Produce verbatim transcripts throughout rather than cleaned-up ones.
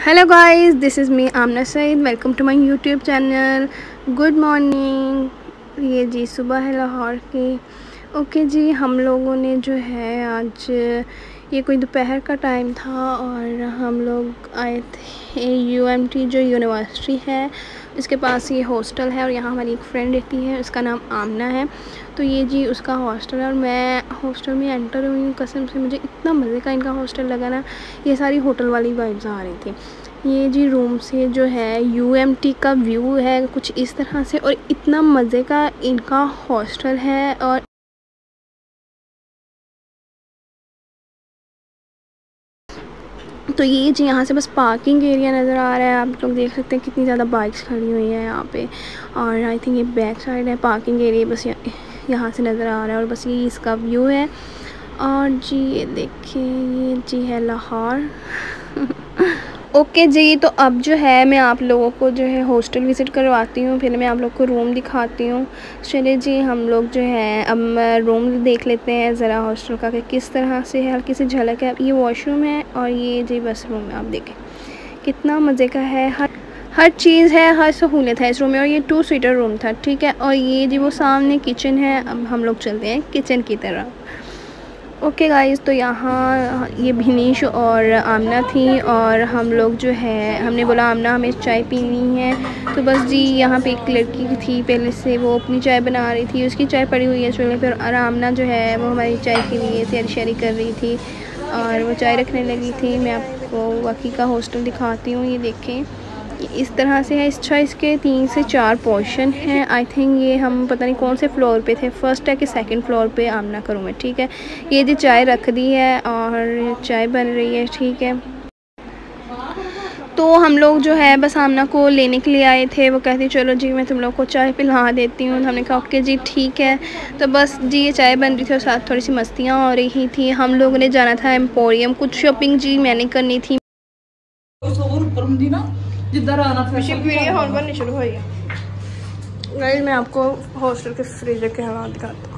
Hello guys, this is me Aamna Saeed. Welcome to my YouTube channel. Good morning. ये जी सुबह है लाहौर की। ओके जी, हम लोगों ने जो है आज ये कोई दोपहर का टाइम था और हम लोग आए थे यू एम टी जो यूनिवर्सिटी है इसके पास ये हॉस्टल है और यहाँ हमारी एक फ्रेंड रहती है, उसका नाम आमना है। तो ये जी उसका हॉस्टल है और मैं हॉस्टल में एंटर हुई हूँ। कसम से मुझे इतना मज़े का इनका हॉस्टल लगा ना, ये सारी होटल वाली वाइब्स आ रही थी। ये जी रूम से जो है यू एम टी का व्यू है कुछ इस तरह से और इतना मज़े का इनका हॉस्टल है। और तो ये जी यहाँ से बस पार्किंग एरिया नज़र आ रहा है। आप लोग देख सकते हैं कितनी ज़्यादा बाइक्स खड़ी हुई हैं यहाँ पे। और आई थिंक ये बैक साइड है पार्किंग एरिया, बस यहाँ से नज़र आ रहा है और बस ये इसका व्यू है। और जी ये देखिए, ये जी है लाहौर। ओके जी, तो अब जो है मैं आप लोगों को जो है हॉस्टल विज़िट करवाती हूँ, फिर मैं आप लोग को रूम दिखाती हूँ। चलिए जी, हम लोग जो है अब रूम देख लेते हैं ज़रा हॉस्टल का कि किस तरह से है, हल्की सी झलक है। ये वॉशरूम है और ये जी बस रूम है। आप देखें कितना मज़े का है, हर हर चीज़ है, हर सहूलत है इस रूम में। और ये टू सीटर रूम था, ठीक है। और ये जी वो सामने किचन है। अब हम लोग चलते हैं किचन की तरफ। ओके गाइस, तो यहाँ ये भिनीश और आमना थी और हम लोग जो है हमने बोला आमना हमें चाय पीनी है। तो बस जी यहाँ पे एक लड़की थी पहले से, वो अपनी चाय बना रही थी, उसकी चाय पड़ी हुई है चूल्हे पर। और आमना जो है वो हमारी चाय के लिए तैयारी शैयारी कर रही थी और वो चाय रखने लगी थी। मैं आपको बाकी का हॉस्टल दिखाती हूँ। ये देखें इस तरह से है। अच्छा, इसके तीन से चार पोर्शन हैं। आई थिंक ये हम पता नहीं कौन से फ्लोर पे थे, फर्स्ट है कि सेकंड फ्लोर पे आमना का रूम है, ठीक है। ये जी चाय रख दी है और चाय बन रही है, ठीक है। तो हम लोग जो है बस आमना को लेने के लिए आए थे। वो कहती चलो जी मैं तुम लोग को चाय पिला देती हूँ। तो हमने कहा ओके जी ठीक है। तो बस जी ये चाय बन रही थी और साथ थोड़ी सी मस्तियाँ हो रही थी। हम लोगों ने जाना था एम्पोरियम, कुछ शॉपिंग जी मैंने करनी थी। जिधर आना था वीडियो हॉल बननी शुरू हुई है। गाइस मैं आपको हॉस्टल के फ्रीजर के हालात दिखाता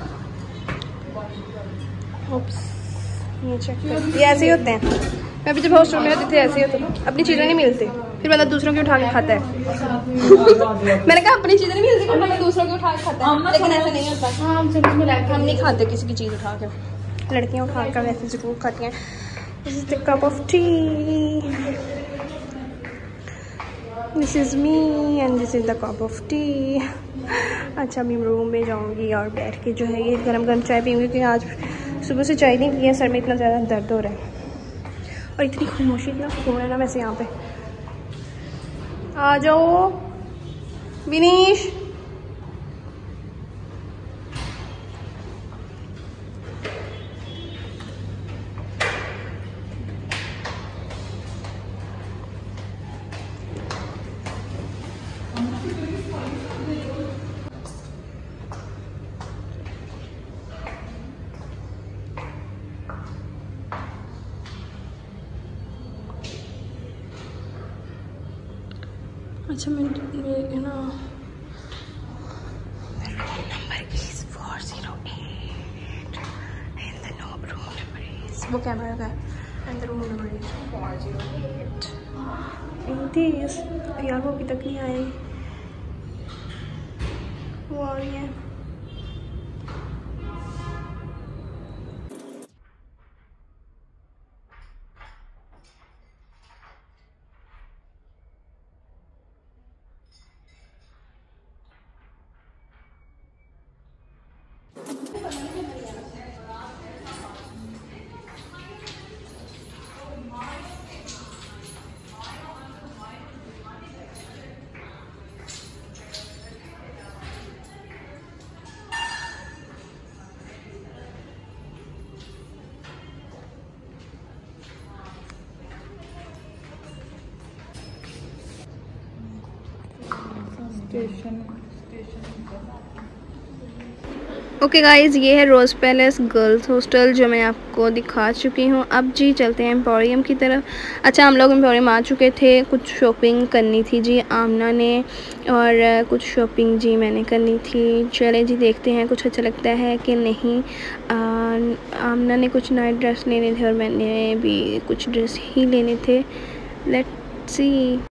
हूँ। ये चेक ये ऐसे ही होते हैं। मैं भी जब हॉस्टल में होती थी ऐसे ही होता था। अपनी चीज़ें नहीं मिलती, फिर मतलब दूसरों की उठा के खाता है। मैंने कहा अपनी चीज़ें नहीं मिलती, फिर मतलब दूसरों की उठा के खाता है, लेकिन ऐसा नहीं होता। हम नहीं खाते किसी की चीज़ उठा के, लड़कियाँ उठा कर वैसे ज़रूर खाती हैं। This is the cup of tea, this is me and this is the cup of tea. अच्छा, मैं रूम में जाऊंगी और बैठ के जो है ये गरम गरम चाय पीऊँगी, क्योंकि आज सुबह से चाय नहीं पिया, सर में इतना ज़्यादा दर्द हो रहा है और इतनी खामोशी, इतना सुकून है ना वैसे यहाँ पे। आ जाओ विनीश। अच्छा मैं ना number is four zero eight and the no room number is, वो कैमरा का and the room number is four zero eight. This यार वो अभी तक नहीं आए, वो आ रही है। ओके गाइज़, ये है रोज़ पैलेस गर्ल्स हॉस्टल जो मैं आपको दिखा चुकी हूँ। अब जी चलते हैं एम्पोरियम की तरफ। अच्छा, हम लोग एम्पोरियम आ चुके थे, कुछ शॉपिंग करनी थी जी आमना ने और कुछ शॉपिंग जी मैंने करनी थी। चले जी देखते हैं कुछ अच्छा लगता है कि नहीं। आ, आमना ने कुछ नाइट ड्रेस लेने थे और मैंने भी कुछ ड्रेस ही लेने थे। Let's see.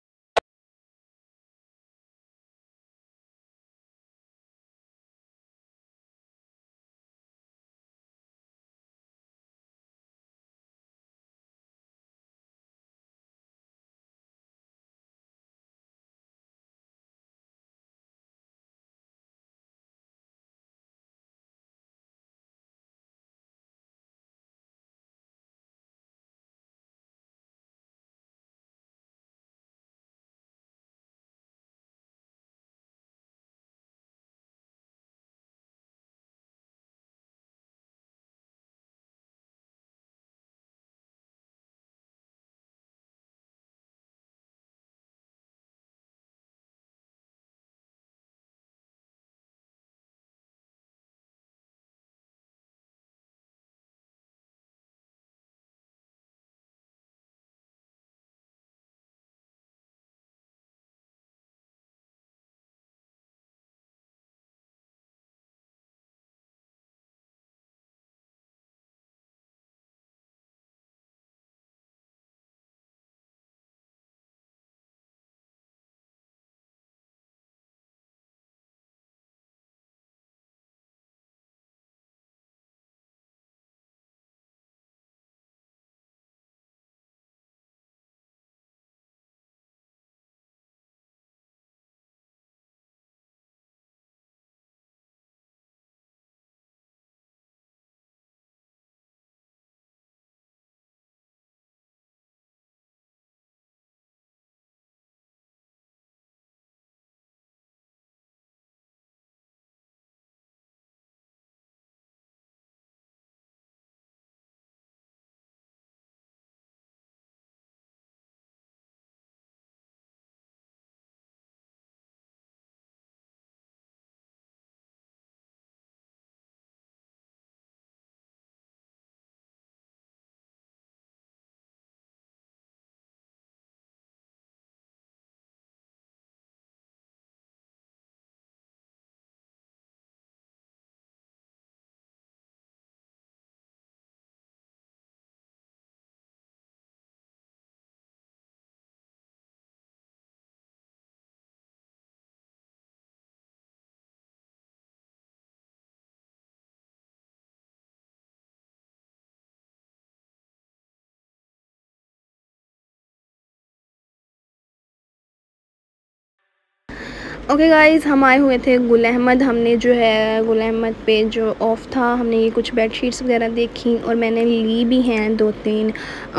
ओके गाइस, हम आए हुए थे गुल अहमद। हमने जो है गुल अहमद पे जो ऑफ़ था, हमने ये कुछ बेडशीट्स वगैरह देखी और मैंने ली भी हैं दो तीन।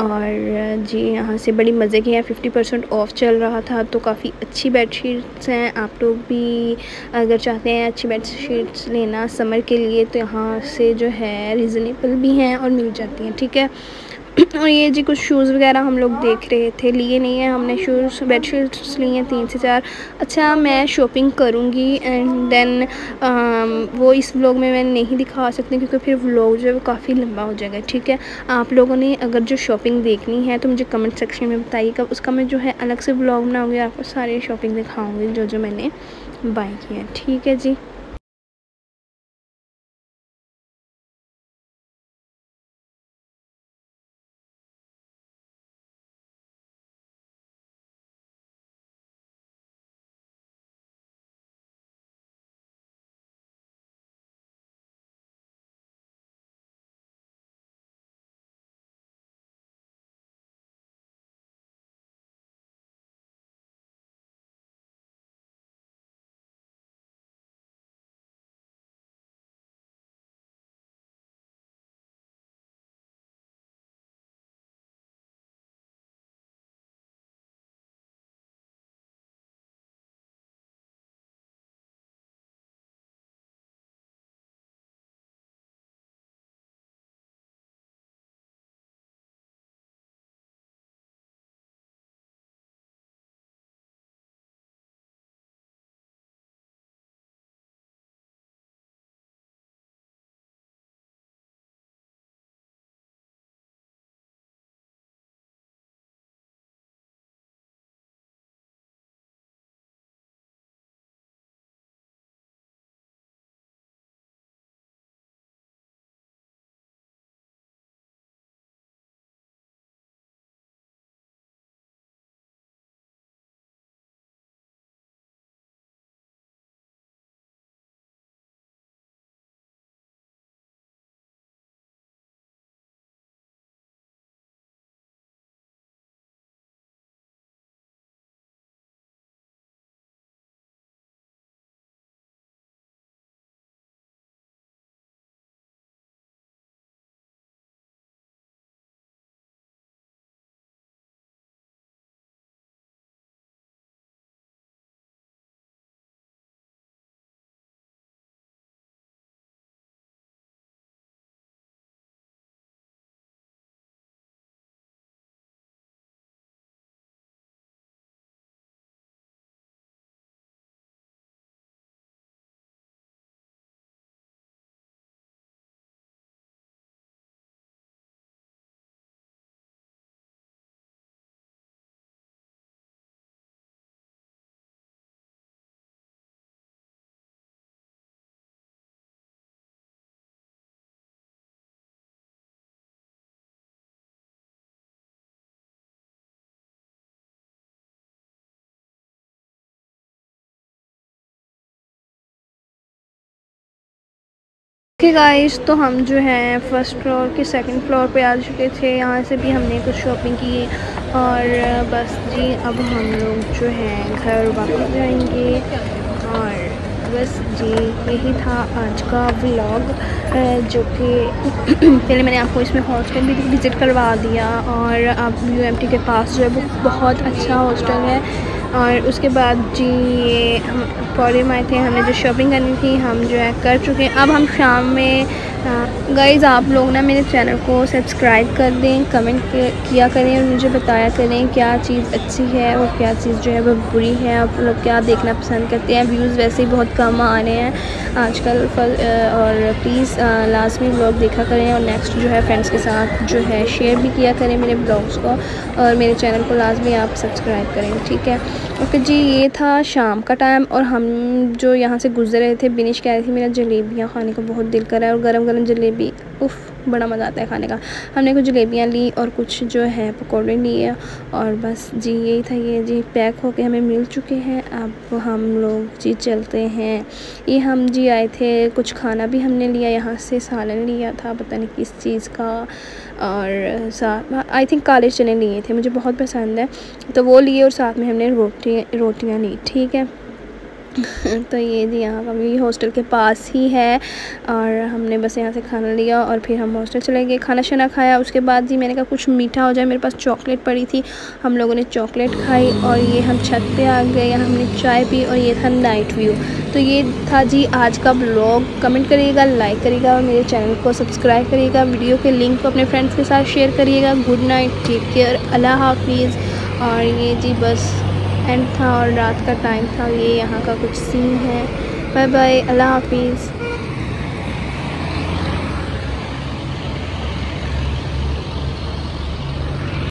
और जी यहाँ से बड़ी मज़े की हैं, फिफ्टी परसेंट ऑफ़ चल रहा था तो काफ़ी अच्छी बेडशीट्स हैं। आप लोग भी अगर चाहते हैं अच्छी बेडशीट्स लेना समर के लिए तो यहाँ से जो है रीज़नेबल भी हैं और मिल जाती हैं, ठीक है। और ये जी कुछ शूज़ वगैरह हम लोग देख रहे थे, लिए नहीं है हमने शूज़, बेडशीट्स ली हैं तीन से चार। अच्छा, मैं शॉपिंग करूँगी एंड देन वो इस व्लॉग में मैं नहीं दिखा सकती क्योंकि फिर व्लॉग जो है वो काफ़ी लंबा हो जाएगा, ठीक है। आप लोगों ने अगर जो शॉपिंग देखनी है तो मुझे कमेंट सेक्शन में बताइएगा, उसका मैं जो है अलग से व्लॉग बनाऊँगी, आपको सारे शॉपिंग दिखाऊँगी जो जो मैंने बाय किया, ठीक है जी। ओके गाइस, तो हम जो है फर्स्ट फ्लोर के सेकंड फ्लोर पे आ चुके थे। यहाँ से भी हमने कुछ शॉपिंग की और बस जी अब हम लोग जो है घर वापस जाएंगे। और बस जी यही था आज का व्लॉग, जो कि पहले मैंने आपको इसमें हॉस्टल भी विज़िट करवा दिया। और अब यू एम टी के पास जो है वो बहुत अच्छा हॉस्टल है। और उसके बाद जी ये हम पौड़े में आए थे, हमने जो शॉपिंग करनी थी हम जो है कर चुके हैं। अब हम शाम में गाइज़ आप लोग ना मेरे चैनल को सब्सक्राइब कर दें, कमेंट किया करें और मुझे बताया करें क्या चीज़ अच्छी है और क्या चीज़ जो है वो बुरी है। आप लोग क्या देखना पसंद करते हैं। व्यूज़ वैसे ही बहुत कम आ रहे हैं आजकल, और प्लीज़ लाजमी व्लॉग देखा करें और नेक्स्ट जो है फ्रेंड्स के साथ जो है शेयर भी किया करें मेरे ब्लॉग्स को, और मेरे चैनल को लाजमी आप सब्सक्राइब करें, ठीक है। ओके जी, ये था शाम का टाइम और हम जो यहाँ से गुजर रहे थे। बिनिश कह रही थी मेरा जलेबियाँ खाने का बहुत दिल कर रहा है, और गरम गरम जलेबी उफ़ बड़ा मज़ा आता है खाने का। हमने कुछ जलेबियाँ ली और कुछ जो है पकौड़े लिए, और बस जी यही था। ये जी पैक होके हमें मिल चुके हैं। अब हम लोग जी चलते हैं। ये हम जी आए थे, कुछ खाना भी हमने लिया यहाँ से, सालन लिया था पता नहीं किस चीज़ का, और साथ आई थिंक काले चने लिए थे, मुझे बहुत पसंद है तो वो लिए, और साथ में हमने रोटी रोटियाँ ली, ठीक है। तो ये जी यहाँ का भी हॉस्टल के पास ही है, और हमने बस यहाँ से खाना लिया और फिर हम हॉस्टल चले गए, खाना शाना खाया। उसके बाद जी मैंने कहा कुछ मीठा हो जाए, मेरे पास चॉकलेट पड़ी थी, हम लोगों ने चॉकलेट खाई। और ये हम छत पे आ गए, यहाँ हमने चाय पी, और ये था नाइट व्यू। तो ये था जी आज का ब्लॉग। कमेंट करिएगा, लाइक करिएगा और मेरे चैनल को सब्सक्राइब करिएगा। वीडियो के लिंक को अपने फ्रेंड्स के साथ शेयर करिएगा। गुड नाइट, टेक केयर, अल्लाह हाफिज़। और ये जी बस एंड था और रात का टाइम था, ये यहाँ का कुछ सीन है। बाय बाय, अल्लाह हाफिज़।